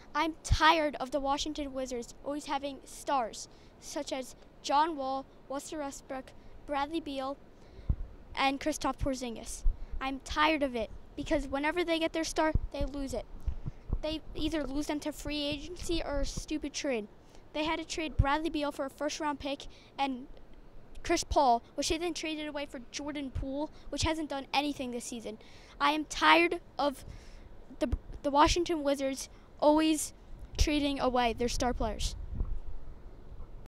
I'm tired of the Washington Wizards always having stars, such as John Wall, Russell Westbrook, Bradley Beal, and Kristaps Porzingis. I'm tired of it because whenever they get their star, they lose it. They either lose them to free agency or a stupid trade. They had to trade Bradley Beal for a first-round pick and Chris Paul, which they then traded away for Jordan Poole, which hasn't done anything this season. I am tired of the Washington Wizards always trading away their star players.